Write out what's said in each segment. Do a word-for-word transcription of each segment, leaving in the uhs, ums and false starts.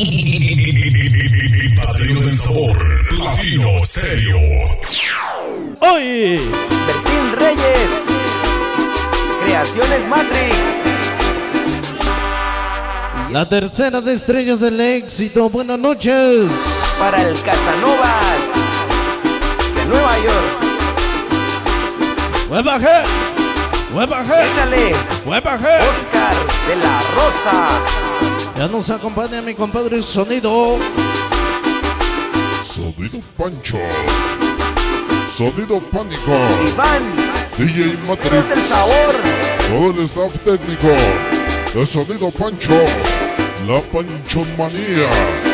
Padrino del sabor, Platino Stereo. Hoy, Bertín Reyes, Creaciones Matrix. la tercera de estrellas del éxito. Buenas noches. Para el Casanovas de Nueva York. ¡Huevaje! ¡Huevaje! Échale, ¡Huevaje! Oscar de la Rosa. Ya nos acompaña mi compadre Sonido. Sonido Pancho. Sonido Pánico. Iván, D J Dios Matrix. del Sabor. Todo el staff técnico de Sonido Pancho. La Panchonmanía.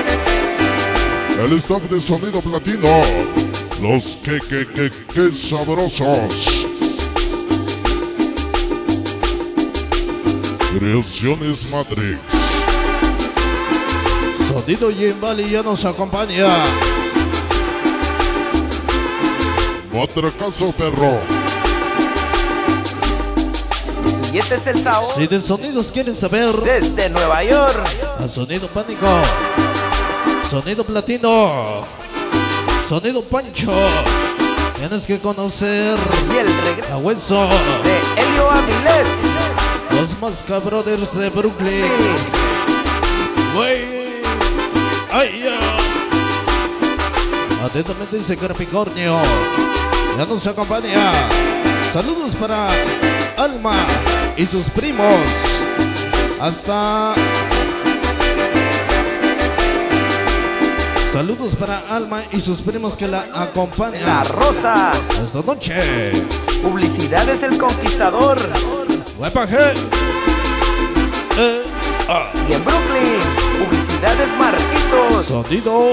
El staff de Sonido Platino. Los que que que que sabrosos. Creaciones Matrix. Sonido Jimbali ya nos acompaña. Matracazo perro. Y este es el sabor. Si de sonidos quieren saber, Desde Nueva York. a Sonido Pánico, Sonido Platino, Sonido Pancho, tienes que conocer Y el regreso a Hueso, de Elio Avilés. los Masca Brothers de Brooklyn. Wey, ay, ya. Atentamente dice Capricornio, ya nos acompaña. Saludos para Alma y sus primos. Hasta saludos para Alma y sus primos que la La acompañan Rosa. esta noche. Publicidades El Conquistador. Huepaje. Eh, ah. Y en Brooklyn, Publicidades Marquitos. Sonido.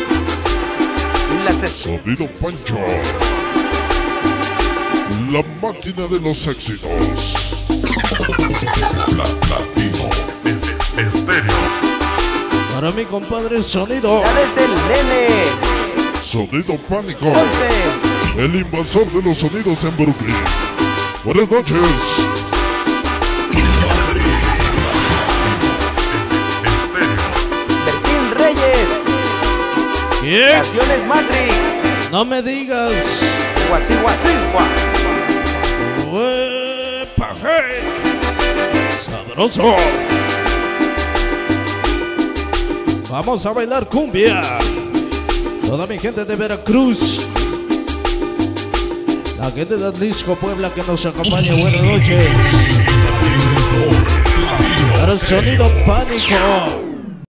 Y las es- Sonido Pancho. La máquina de los éxitos. Platino Stereo. Para mi compadre Sonido. Publicidades El Nene. Sonido Pánico. Once. El invasor de los sonidos en Brooklyn. Buenas noches. Bertín Reyes. ¿Quién? Creaciones Matrix. No me digas. Guasiguasigua. Huepaje. Sabroso. Vamos a bailar cumbia. Toda mi gente de Veracruz. La gente de Atlisco, Puebla, que nos acompaña. Buenas noches. Padrino del sabor, Platino Para Stereo. Sonido Pánico.